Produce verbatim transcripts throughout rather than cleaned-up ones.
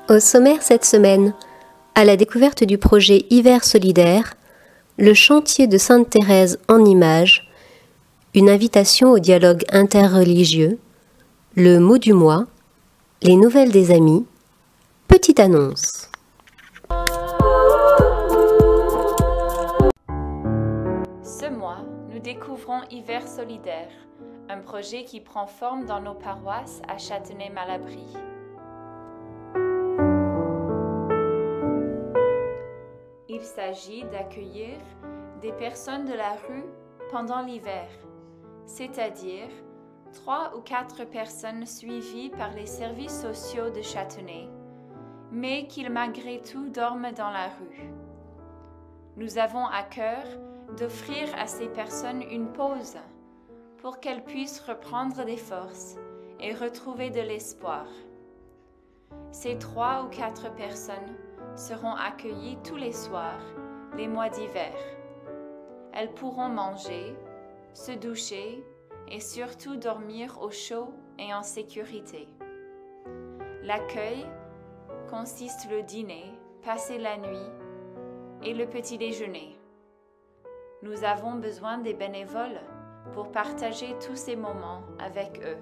Au sommaire cette semaine, à la découverte du projet Hiver solidaire, le chantier de Sainte-Thérèse en images, une invitation au dialogue interreligieux, le mot du mois, les nouvelles des amis, petite annonce. Ce mois, nous découvrons Hiver solidaire, un projet qui prend forme dans nos paroisses à Châtenay-Malabry. Il s'agit d'accueillir des personnes de la rue pendant l'hiver, c'est-à-dire trois ou quatre personnes suivies par les services sociaux de Châtenay, mais qui malgré tout dorment dans la rue. Nous avons à cœur d'offrir à ces personnes une pause pour qu'elles puissent reprendre des forces et retrouver de l'espoir. Ces trois ou quatre personnes seront accueillies tous les soirs, les mois d'hiver. Elles pourront manger, se doucher et surtout dormir au chaud et en sécurité. L'accueil consiste le dîner, passer la nuit et le petit déjeuner. Nous avons besoin des bénévoles pour partager tous ces moments avec eux.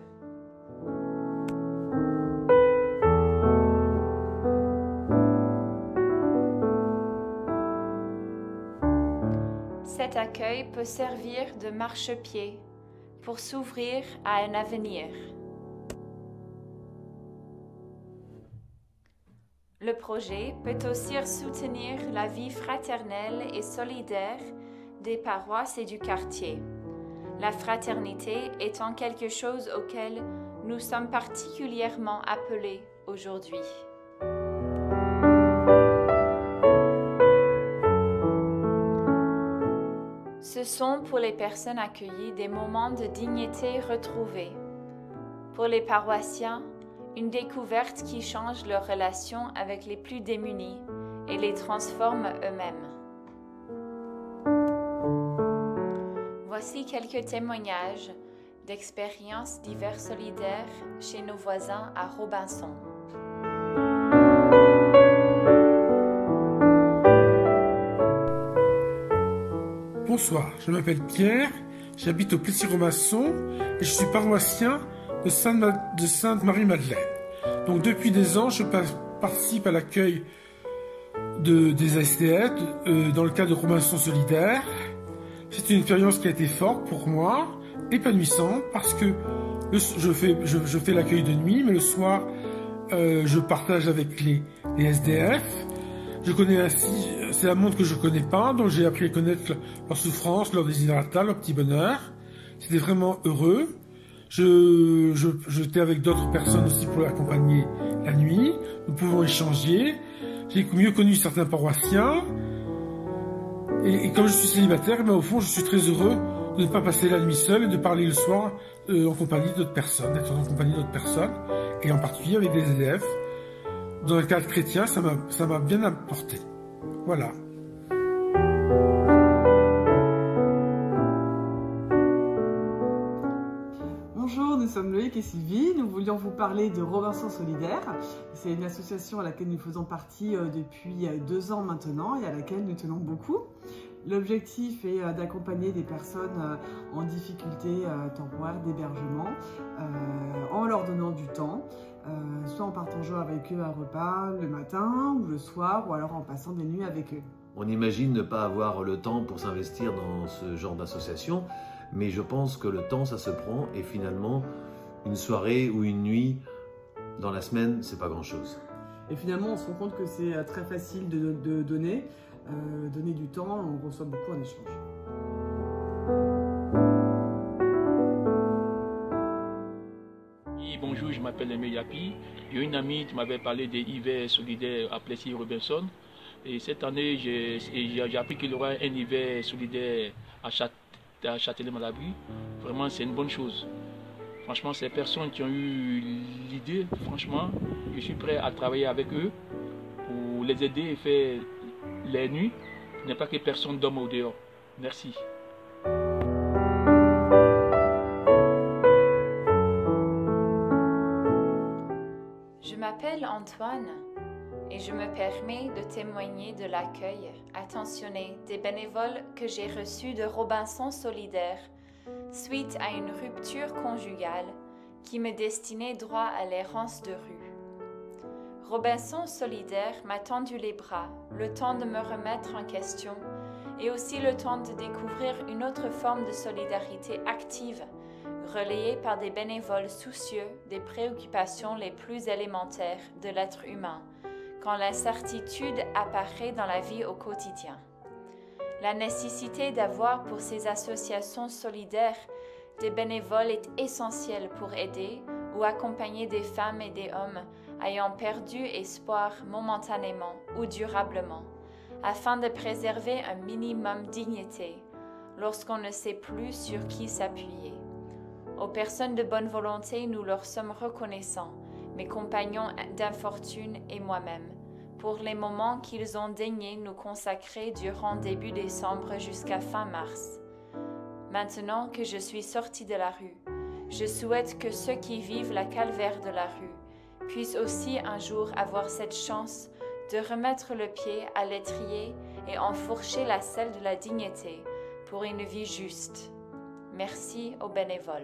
Cet accueil peut servir de marchepied pour s'ouvrir à un avenir. Le projet peut aussi soutenir la vie fraternelle et solidaire des paroisses et du quartier. La fraternité étant quelque chose auquel nous sommes particulièrement appelés aujourd'hui. Ce sont pour les personnes accueillies des moments de dignité retrouvés. Pour les paroissiens, une découverte qui change leur relation avec les plus démunis et les transforme eux-mêmes. Voici quelques témoignages d'expériences d'hiver solidaires chez nos voisins à Robinson. Bonsoir, je m'appelle Pierre, j'habite au Plessis-Robinson et je suis paroissien de Sainte-Marie-Madeleine. Donc depuis des ans, je participe à l'accueil de, des S D F euh, dans le cadre de Robinson Solidaire. C'est une expérience qui a été forte pour moi, épanouissante, parce que le, je fais, je, je fais l'accueil de nuit, mais le soir, euh, je partage avec les, les S D F. Je connais ainsi, c'est un monde que je connais pas, donc j'ai appris à connaître leur souffrance, leur désirata, leur petit bonheur. C'était vraiment heureux. Je, je, j'étais avec d'autres personnes aussi pour l'accompagner la nuit. Nous pouvons échanger. J'ai mieux connu certains paroissiens. Et, et comme je suis célibataire, ben, au fond, je suis très heureux de ne pas passer la nuit seul et de parler le soir euh, en compagnie d'autres personnes, d'être en compagnie d'autres personnes, et en particulier avec des S D F. Dans le cadre chrétien, ça m'a, ça m'a bien apporté. Voilà. Bonjour, nous sommes Loïc et Sylvie. Nous voulions vous parler de Robinson Solidaire. C'est une association à laquelle nous faisons partie depuis deux ans maintenant et à laquelle nous tenons beaucoup. L'objectif est d'accompagner des personnes en difficulté temporaire d'hébergement en leur donnant du temps, soit en partageant avec eux un repas le matin ou le soir, ou alors en passant des nuits avec eux. On imagine ne pas avoir le temps pour s'investir dans ce genre d'association, mais je pense que le temps, ça se prend, et finalement, une soirée ou une nuit dans la semaine, c'est pas grand-chose. Et finalement, on se rend compte que c'est très facile de, de donner, euh, donner du temps, on reçoit beaucoup en échange. Bonjour, je m'appelle Aimé Yapi. J'ai une amie qui m'avait parlé des hivers solidaires à Plessis-Robinson. Et cette année, j'ai appris qu'il y aura un hiver solidaire à, Châte, à Châtenay-Malabry. Vraiment, c'est une bonne chose. Franchement, ces personnes qui ont eu l'idée, franchement, je suis prêt à travailler avec eux pour les aider et faire les nuits. Il n'y a pas que personne dorme au dehors. Merci. Je m'appelle Antoine et je me permets de témoigner de l'accueil attentionné des bénévoles que j'ai reçus de Robinson Solidaire suite à une rupture conjugale qui me destinait droit à l'errance de rue. Robinson Solidaire m'a tendu les bras, le temps de me remettre en question et aussi le temps de découvrir une autre forme de solidarité active, relayée par des bénévoles soucieux des préoccupations les plus élémentaires de l'être humain, quand l'incertitude apparaît dans la vie au quotidien. La nécessité d'avoir pour ces associations solidaires des bénévoles est essentielle pour aider ou accompagner des femmes et des hommes ayant perdu espoir momentanément ou durablement, afin de préserver un minimum de dignité lorsqu'on ne sait plus sur qui s'appuyer. Aux personnes de bonne volonté, nous leur sommes reconnaissants, mes compagnons d'infortune et moi-même, pour les moments qu'ils ont daigné nous consacrer durant début décembre jusqu'à fin mars. Maintenant que je suis sortie de la rue, je souhaite que ceux qui vivent la calvaire de la rue puissent aussi un jour avoir cette chance de remettre le pied à l'étrier et enfourcher la selle de la dignité pour une vie juste. Merci aux bénévoles.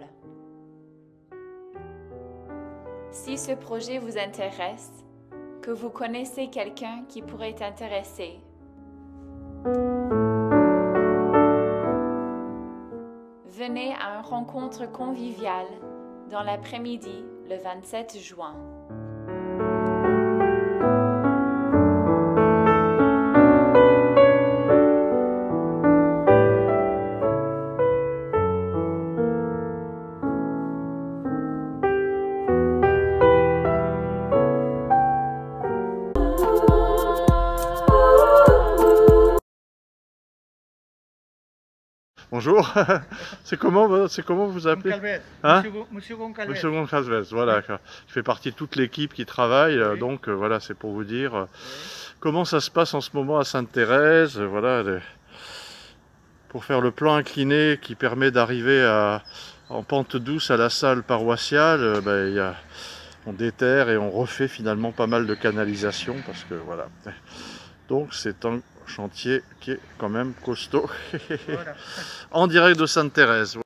Si ce projet vous intéresse, que vous connaissez quelqu'un qui pourrait être intéressé, venez à une rencontre conviviale dans l'après-midi le vingt-sept juin. Bonjour, c'est comment, c'est comment vous appelez? Goncalves, hein? Monsieur, Monsieur Goncalves. Monsieur Goncalves, voilà, qui fait partie de toute l'équipe qui travaille, oui. Donc euh, voilà, c'est pour vous dire euh, oui. Comment ça se passe en ce moment à Sainte-Thérèse, voilà, les, pour faire le plan incliné qui permet d'arriver en pente douce à la salle paroissiale, euh, ben, y a, on déterre et on refait finalement pas mal de canalisation, parce que voilà, donc c'est un chantier qui est quand même costaud. Voilà. En direct de Sainte-Thérèse.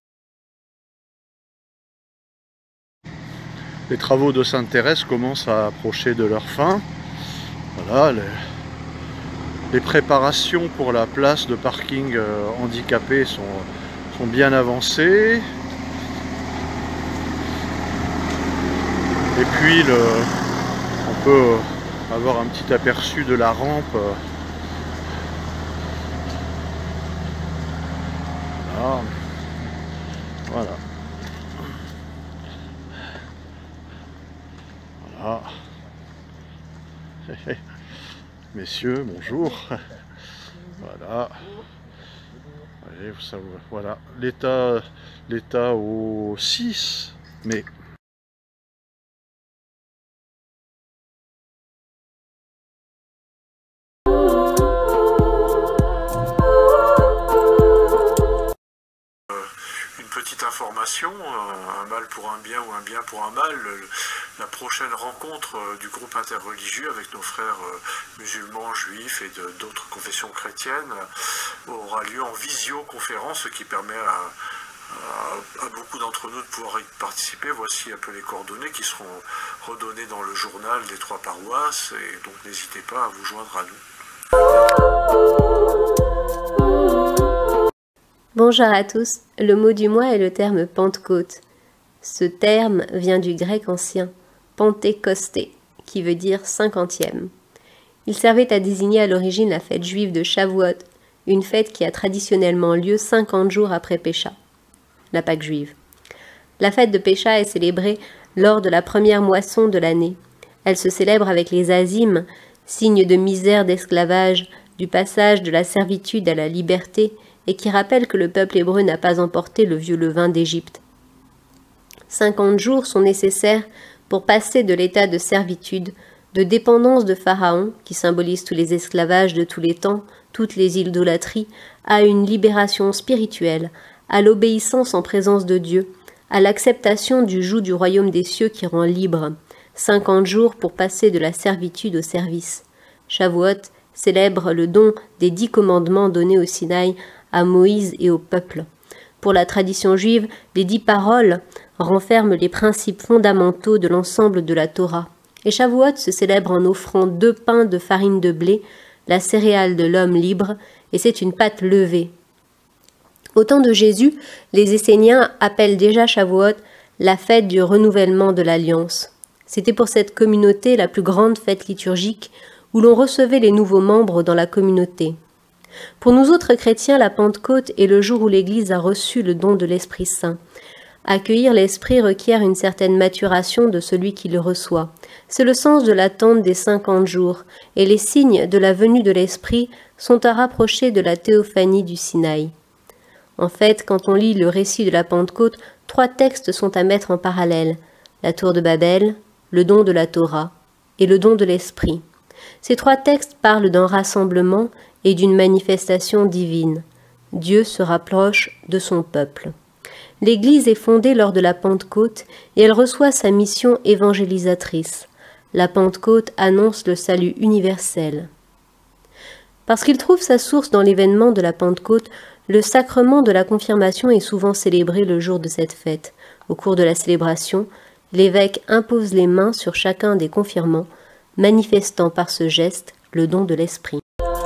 Les travaux de Sainte-Thérèse commencent à approcher de leur fin. Voilà, les, les préparations pour la place de parking euh, handicapé sont, sont bien avancées. Et puis le, on peut avoir un petit aperçu de la rampe. Euh, Voilà. Voilà. Messieurs, bonjour. Voilà. Allez, ça, voilà. L'état, l'état au six mai. Information, un mal pour un bien ou un bien pour un mal. La prochaine rencontre du groupe interreligieux avec nos frères musulmans, juifs et d'autres confessions chrétiennes aura lieu en visioconférence, ce qui permet à, à, à beaucoup d'entre nous de pouvoir y participer. Voici un peu les coordonnées qui seront redonnées dans le journal des trois paroisses, et donc n'hésitez pas à vous joindre à nous. Bonjour à tous, le mot du mois est le terme Pentecôte. Ce terme vient du grec ancien, pentékosté, qui veut dire cinquantième. Il servait à désigner à l'origine la fête juive de Shavuot, une fête qui a traditionnellement lieu cinquante jours après Pécha, la Pâque juive. La fête de Pécha est célébrée lors de la première moisson de l'année. Elle se célèbre avec les azimes, signe de misère, d'esclavage, du passage de la servitude à la liberté, et qui rappelle que le peuple hébreu n'a pas emporté le vieux levain d'Égypte. Cinquante jours sont nécessaires pour passer de l'état de servitude, de dépendance de Pharaon, qui symbolise tous les esclavages de tous les temps, toutes les idolâtries, à une libération spirituelle, à l'obéissance en présence de Dieu, à l'acceptation du joug du royaume des cieux qui rend libre. Cinquante jours pour passer de la servitude au service. Shavuot célèbre le don des dix commandements donnés au Sinaï à Moïse et au peuple. Pour la tradition juive, les dix paroles renferment les principes fondamentaux de l'ensemble de la Torah. Et Shavuot se célèbre en offrant deux pains de farine de blé, la céréale de l'homme libre, et c'est une pâte levée. Au temps de Jésus, les Esséniens appellent déjà Shavuot la fête du renouvellement de l'Alliance. C'était pour cette communauté la plus grande fête liturgique où l'on recevait les nouveaux membres dans la communauté. Pour nous autres chrétiens, la Pentecôte est le jour où l'Église a reçu le don de l'Esprit Saint. Accueillir l'Esprit requiert une certaine maturation de celui qui le reçoit. C'est le sens de l'attente des cinquante jours, et les signes de la venue de l'Esprit sont à rapprocher de la théophanie du Sinaï. En fait, quand on lit le récit de la Pentecôte, trois textes sont à mettre en parallèle, la tour de Babel, le don de la Torah et le don de l'Esprit. Ces trois textes parlent d'un rassemblement et d'une manifestation divine. Dieu se rapproche de son peuple. L'Église est fondée lors de la Pentecôte et elle reçoit sa mission évangélisatrice. La Pentecôte annonce le salut universel. Parce qu'il trouve sa source dans l'événement de la Pentecôte, le sacrement de la confirmation est souvent célébré le jour de cette fête. Au cours de la célébration, l'évêque impose les mains sur chacun des confirmants, manifestant par ce geste le don de l'Esprit.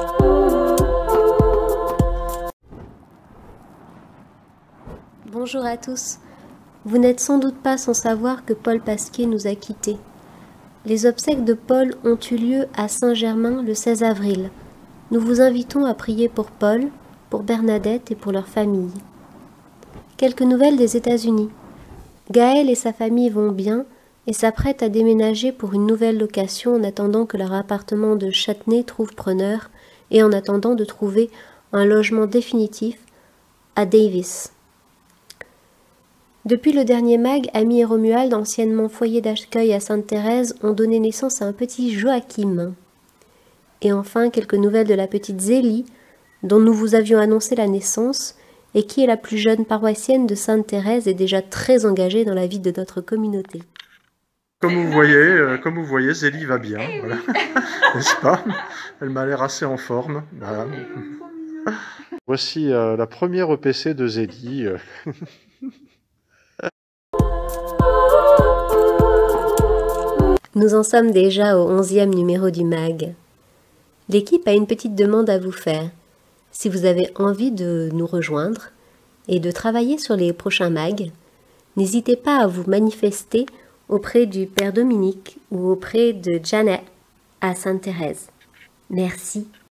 Bonjour à tous. Vous n'êtes sans doute pas sans savoir que Paul Pasquier nous a quittés. Les obsèques de Paul ont eu lieu à Saint-Germain le seize avril. Nous vous invitons à prier pour Paul, pour Bernadette et pour leur famille. Quelques nouvelles des États-Unis. Gaël et sa famille vont bien et s'apprêtent à déménager pour une nouvelle location en attendant que leur appartement de Châtenay trouve preneur et en attendant de trouver un logement définitif à Davis. Depuis le dernier mag, Ami et Romuald, anciennement foyer d'accueil à Sainte-Thérèse, ont donné naissance à un petit Joachim. Et enfin, quelques nouvelles de la petite Zélie, dont nous vous avions annoncé la naissance, et qui est la plus jeune paroissienne de Sainte-Thérèse et déjà très engagée dans la vie de notre communauté. Comme vous voyez, euh, comme vous voyez, Zélie va bien, voilà. N'est-ce pas? Elle m'a l'air assez en forme. Voilà. Voici euh, la première E P C de Zélie. Nous en sommes déjà au onzième numéro du mag. L'équipe a une petite demande à vous faire. Si vous avez envie de nous rejoindre et de travailler sur les prochains mags, n'hésitez pas à vous manifester auprès du Père Dominique ou auprès de Janet à Sainte-Thérèse. Merci.